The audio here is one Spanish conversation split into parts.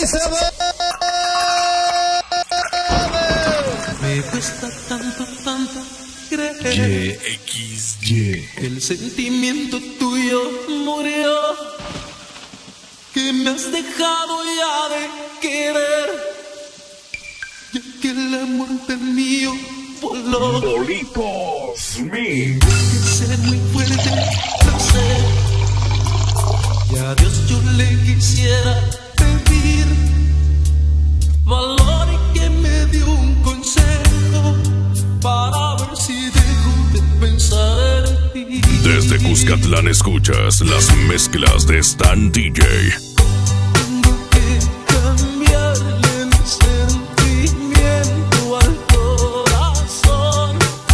Me cuesta tanto creer YXY. que el sentimiento tuyo murió, que me has dejado ya de querer, ya que el amor del mío voló. Dolitos Mix. Que ser muy fuerte, lo sé, y a Dios yo le quisiera pedir valor y que me dé un consejo para ver si dejo de pensar en ti. Desde Cuscatlán escuchas las mezclas de Stan DJ. Tengo que cambiarle el sentimiento al corazón.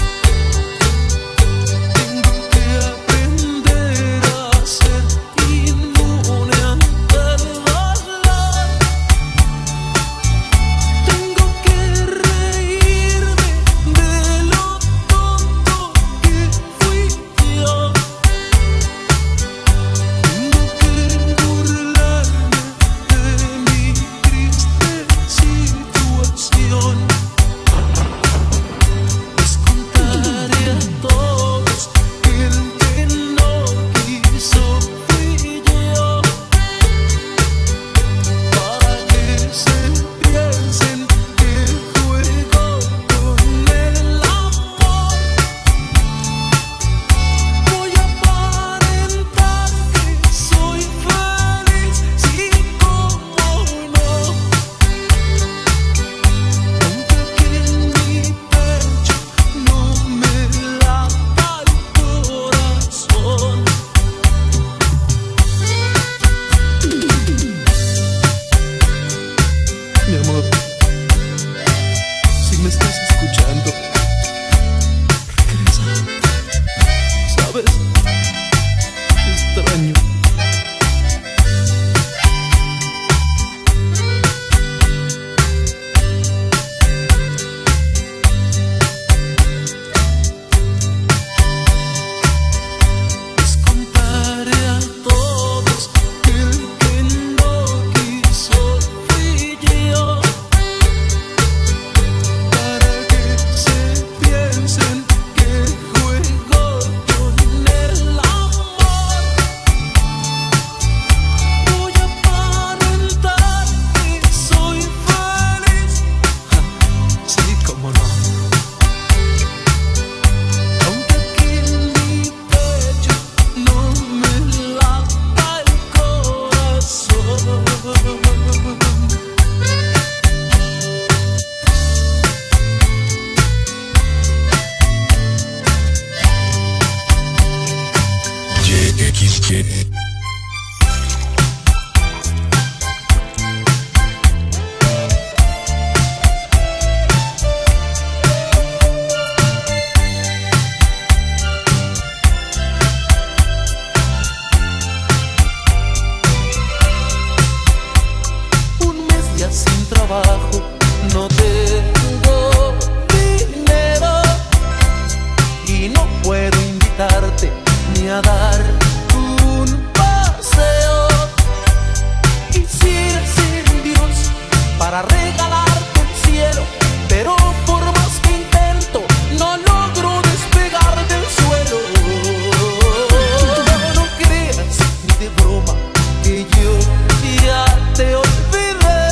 Tengo que aprender a ser inmune ante el dolor. Tengo que reírme de lo tonto que fui yo. Tengo que burlarme de mi triste situación. Les contaré a todos que el que no quiso fui yo, para que se piensen que juego con el amor. Voy a aparentar que soy feliz, sí, como no, aunque aquí en mi pecho no me lata el corazón. Mi amor, si me estás escuchando, regresa. ¿Sabes? Te extraño. Les contaré a todos que el que no quiso fui yo, para que se piensen que juego con el amor. Voy a aparentar que soy feliz, sí, como no, aunque aquí en mi pecho no me lata el corazón. YXY. Un mes ya sin trabajo, no tengo dinero y no puedo invitarte ni a dar un paseo. Quisiera ser un Dios para regalarte el cielo, pero por más que intento no logro despegar del suelo. No creas ni de broma que yo ya te olvidé.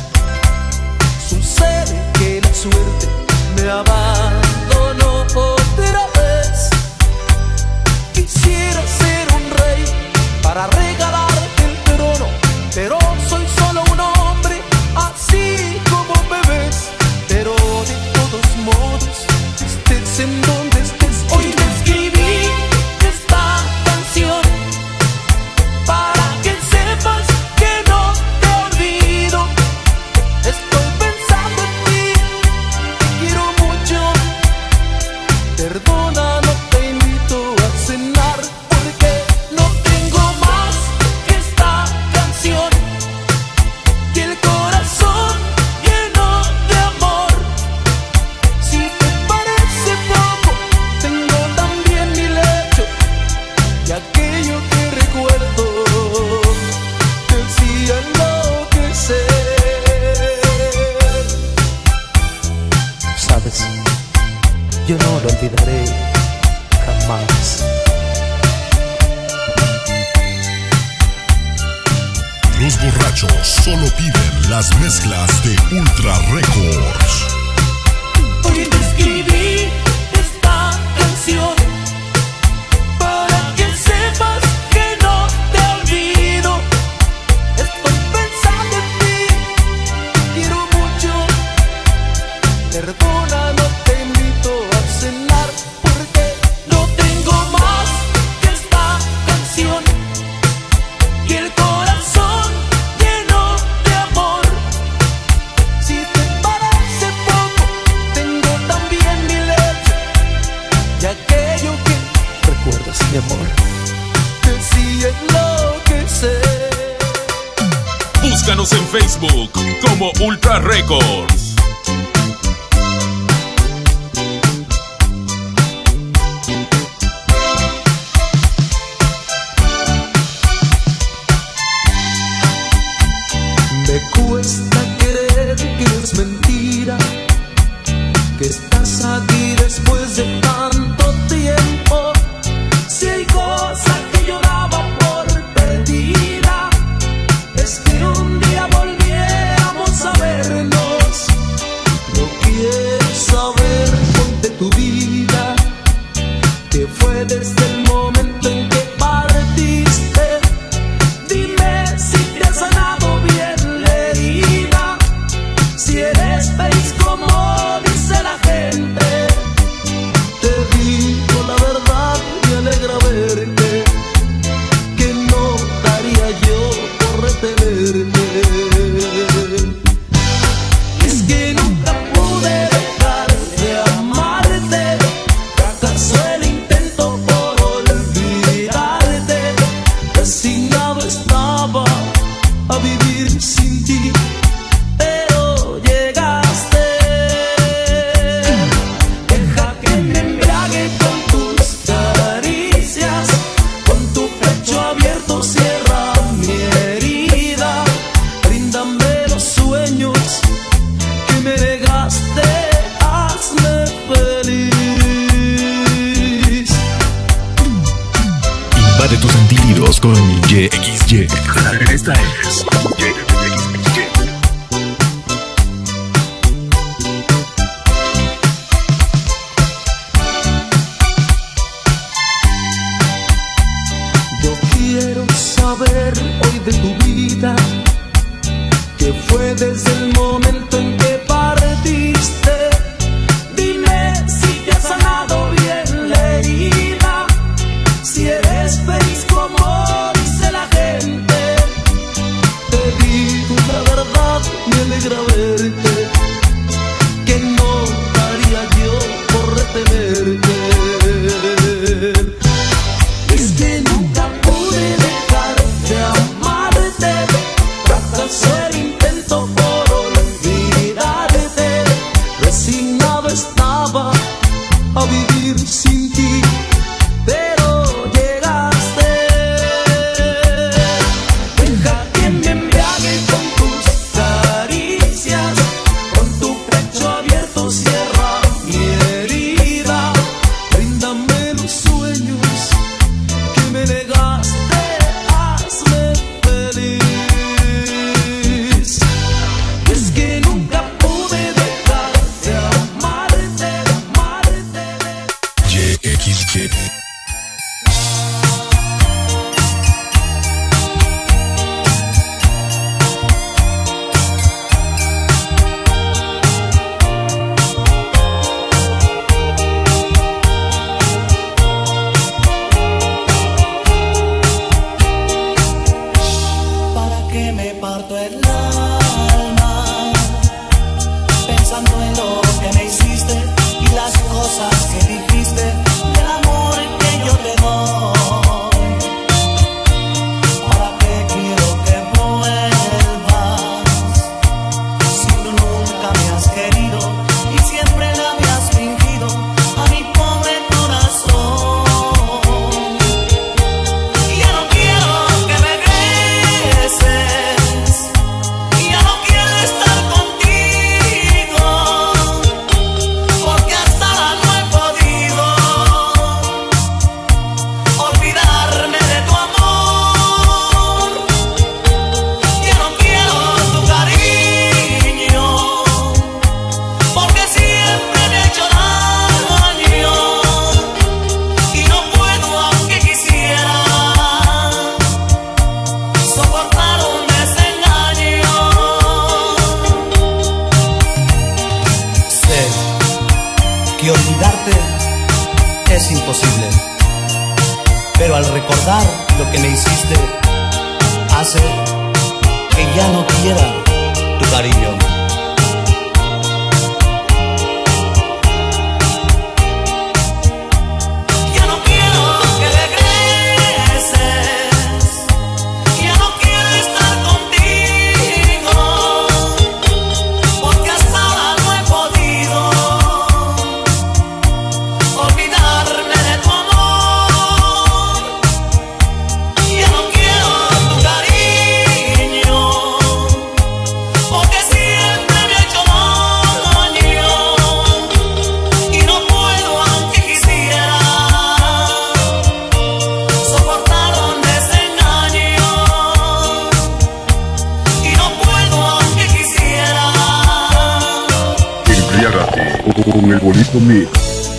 Sucede que la suerte me abandonó otra vez. Quisiera ser un rey para regalarte el trono, pero soy solo un hombre, así como me ves. Pero de todos modos, estés en donde estés, hoy te escribí esta canción para que sepas que no te olvido. Estoy pensando en ti, te quiero mucho. Perdona, no te invito a cenar porque no tengo más que esta canción y el corazón lleno de amor. Si te parece poco, olvidaré jamás. Los borrachos solo piden las mezclas de Ultra Records. Hoy te escribí esta canción para que sepas que no te olvido. Estoy pensando en ti, te quiero mucho. Perdona, no te invito a cenar porque no tengo más que esta canción y el corazón lleno de amor. Si te parece poco, tengo también mi leche y aquello que recuerdas, mi amor, que sí enloquece. Búscanos en Facebook como Ultra Records. Me cuesta creer que es mentira, que estás aquí después de tanto tiempo. Si hay cosas que yo daba por perdida, es que un día volviéramos a vernos. No quiero saber de tu vida, que fue desde el momento en que partiste. Dime si te has sanado bien la herida, si eres feliz como dice la gente. Te digo la verdad, me alegra verte, que no daría yo por retenerte. Es que nunca pude dejar de amarte, fracasó el intento por olvidarte. Resignado estaba a vivir sin ti, pero llegaste. Deja que me embriague con tus caricias, con tu pecho abierto cierra mi herida. Bríndame los sueños que me negaste, hazme feliz. Invade tus sentidos con YXY. Esta es YXY. Yo quiero saber hoy de tu vida, que fue desde el momento en que partiste. Dime si te has sanado bien la herida, si eres feliz como dice la gente. Te digo la verdad, me alegra verte, que no daría yo por retenerte. Es que nunca pude dejar de amarte, fracasó el intento por olvidarte. Resignado estaba a vivir sin ti, pero llegaste. Deja que me embriague con tus caricias, con tu pecho abierto cierra mi herida. Bríndame los sueños que me negaste, hazme feliz. Es que nunca pude dejar de amarte, amarte. YXY. ¿Para qué me parto el alma pensando en lo que me hiciste y las cosas que dijiste, del amor que yo te doy? ¿Para qué quiero que vuelvas si tú nunca me has querido y siempre la me has fingido a mi pobre corazón? Ya no quiero que regreses, ya no quiero estar contigo, porque hasta no he podido. al recordar lo que me hiciste, hace que ya no quiera tu cariño. Con el bonito mix.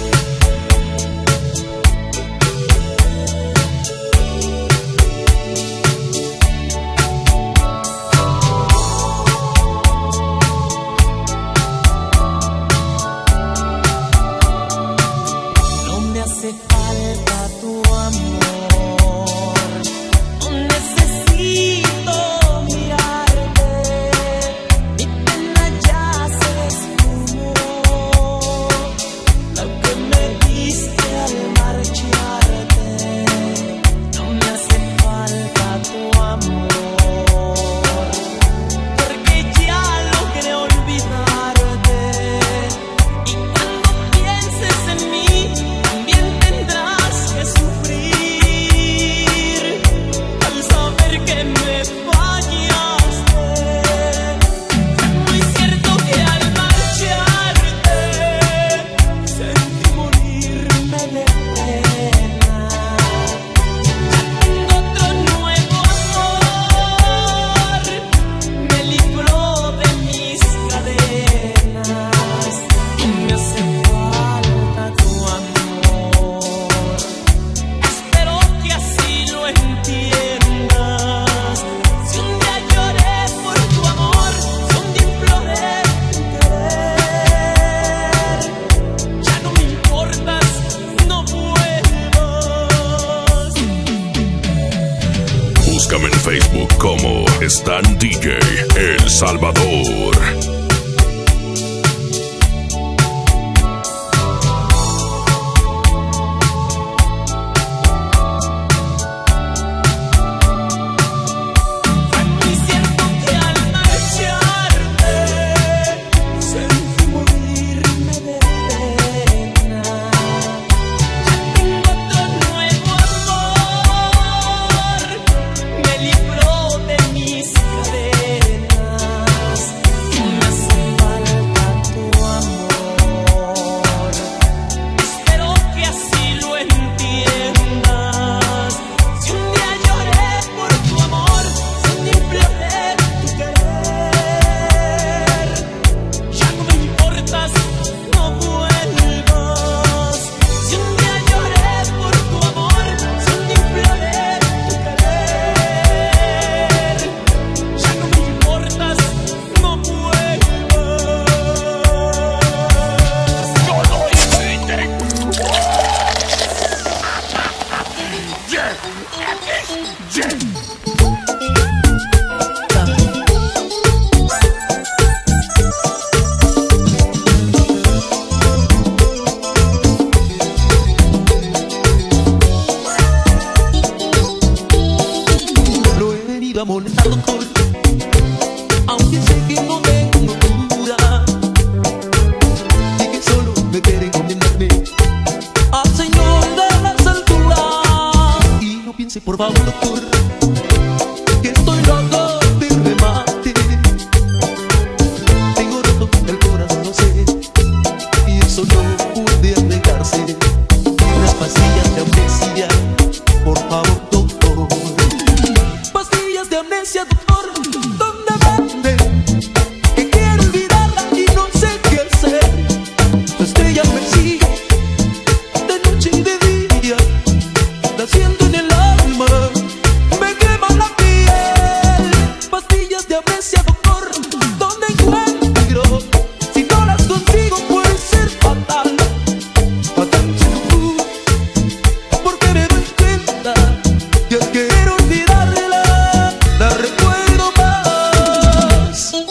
No me hace falta tu amor, no necesito mirarte, mi pena ya se esfumó. Lo que me diste al marcharte, no me hace falta tu amor, porque ya logré olvidarte. Y cuando pienses en mí, también tendrás que sufrir al saber que me fallaste. Muy cierto que al marcharte sentí morirme de pena. Ya tengo otro nuevo amor, me libró de mis cadenas. Y me hace falta tu amor, espero que así lo entiendas. Si un día lloré por tu amor, si un día imploré tu querer, ya no me importas, no vuelvas. Búscame en Facebook como Stan DJ El Salvador. Muy cierto que al marcharte sentí morirme de pena. Ya tengo otro nuevo amor, me libró de mis cadenas. Y me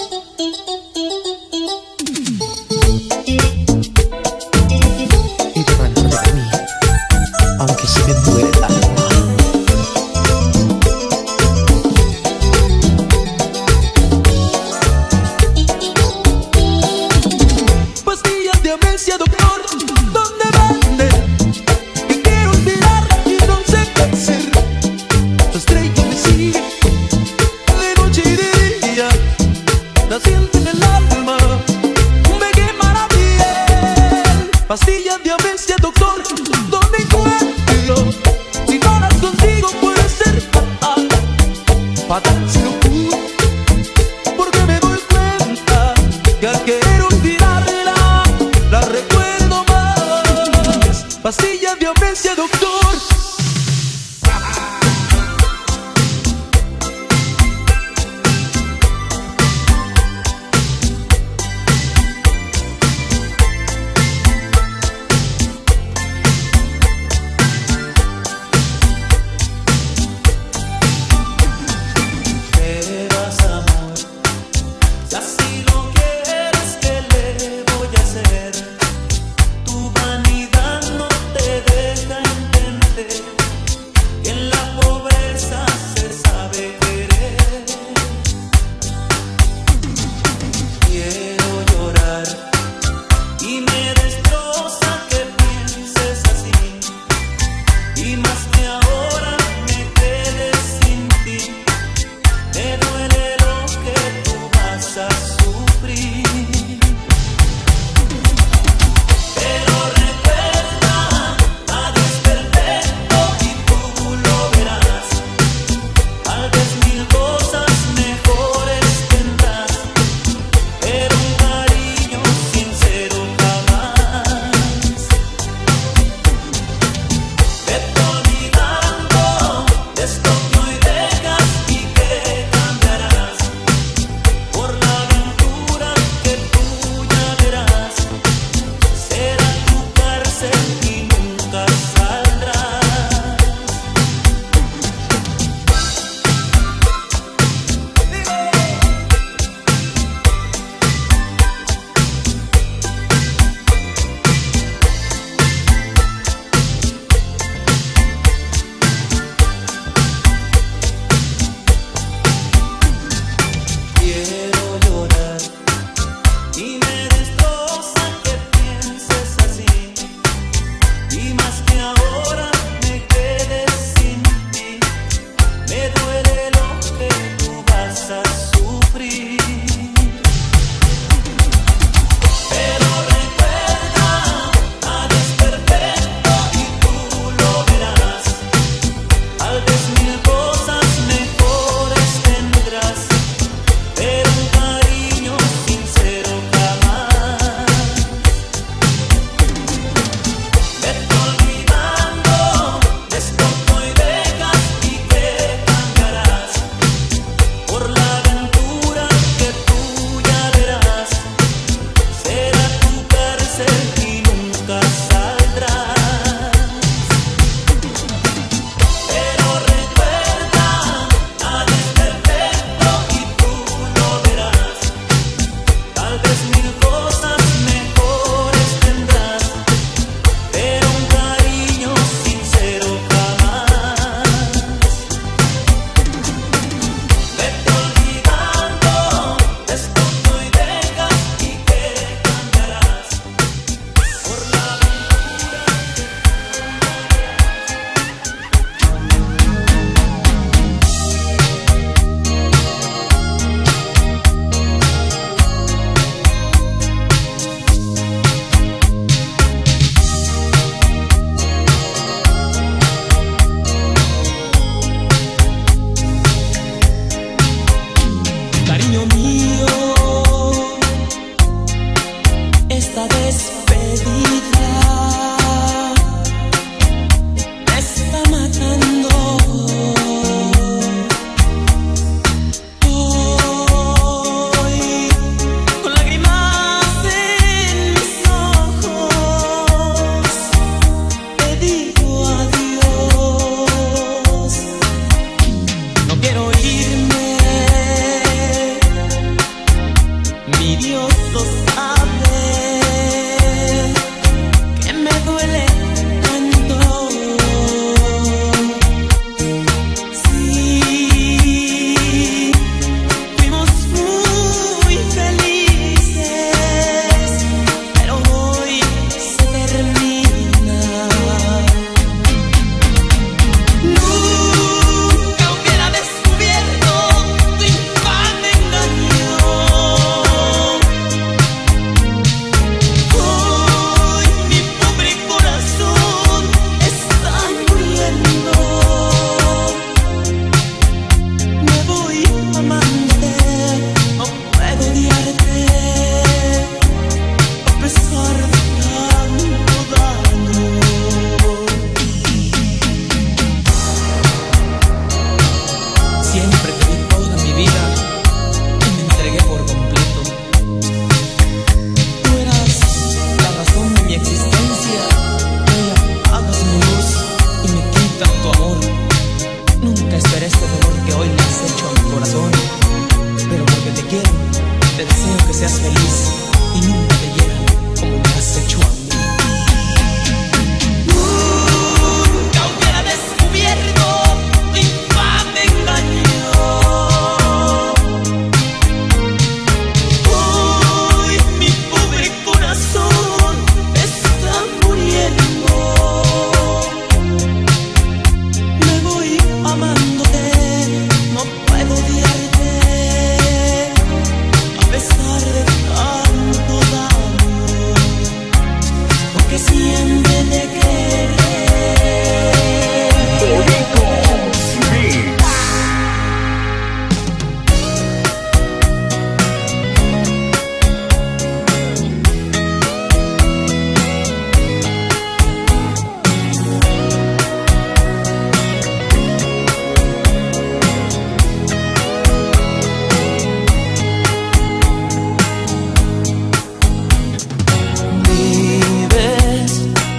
Ella va a enamorar de mí, aunque se me muere el alma. Pastillas de amnesia, doctor, ¿dónde venden? Y quiero olvidar y no sé qué hacer. Tu estrella me sigue de noche y de día, naciendo mi Dios lo sabe, que me duele tanto. Sí, fuimos muy felices, pero hoy se termina. Nunca hubiera descubierto tu infame engaño. Hoy mi pobre corazón está muriendo. Me voy amándote, no puedo odiarte, a pesar de tanto daño. Siempre te di toda mi vida y me entregué por completo. Tú eras la razón de mi existencia. Hoy apagas mi luz y me quitan tu amor. Nunca esperé este dolor que hoy me has hecho a mi corazón, pero porque te quiero, te deseo que seas feliz y nunca te hieran como me has hecho a mí. Nunca hubiera descubierto tu infame engaño. Hoy mi pobre corazón está muriendo. Me voy amándote, no puedo odiarte, a pesar de tanto daño, porque siempre te querré. Vives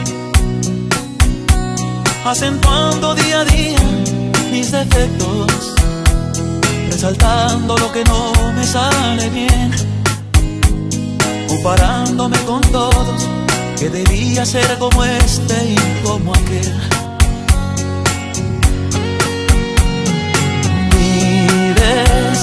acentuando día a día mis defectos, resaltando lo que no me sale bien, comparándome con todos, que debía ser como este y como aquel. Vives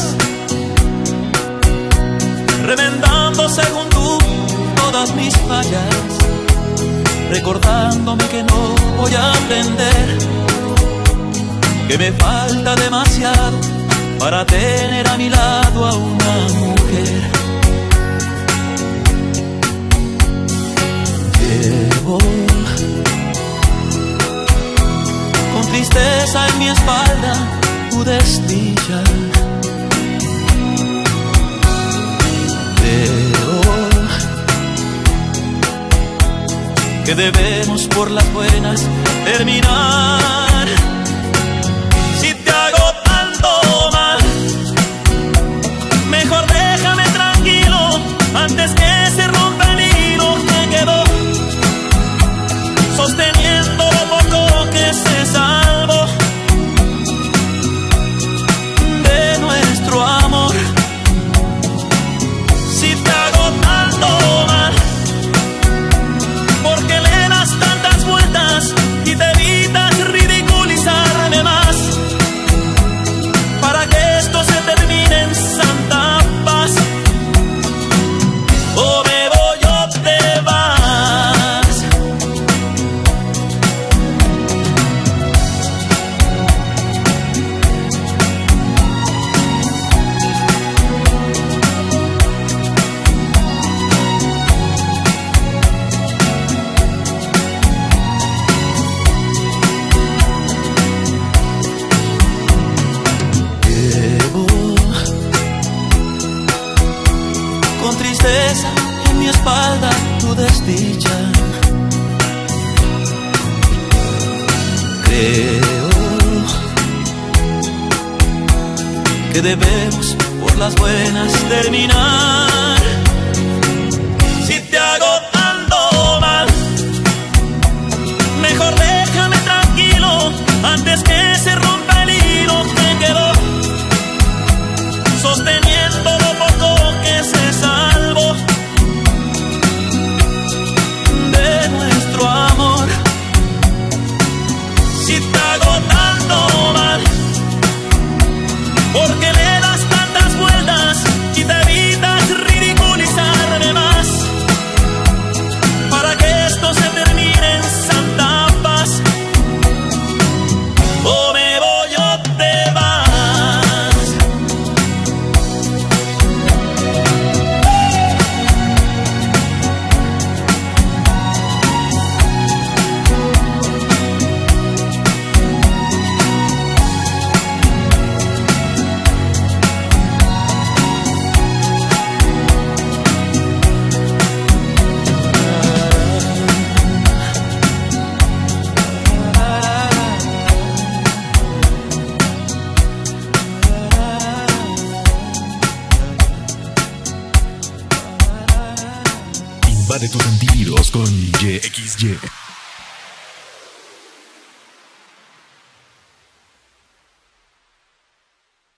remendando según tú todas mis fallas, recordándome que no voy a aprender, que me falta demasiado para tener a mi lado a una mujer. Llevo con tristeza en mi espalda tu desdicha, pero que debemos por las buenas terminar. Si te hago tanto mal, mejor déjame tranquilo antes que se rompa el hilo que quedó sosteniendo lo poco que se salvó de nuestro amor. Si te hago tanto mal, porque le das tantas vueltas y te evitas ridiculizarme más, para que esto se termine en santa paz. O me voy o te vas. Con tristeza en mi espalda tu desdicha, creo que debemos por las buenas terminar. Si te hago tanto mal, mejor déjame tranquilo antes que se rompa el hilo que quedó sosteniendo lo poco que se sabe Invade tus sentidos con YXY.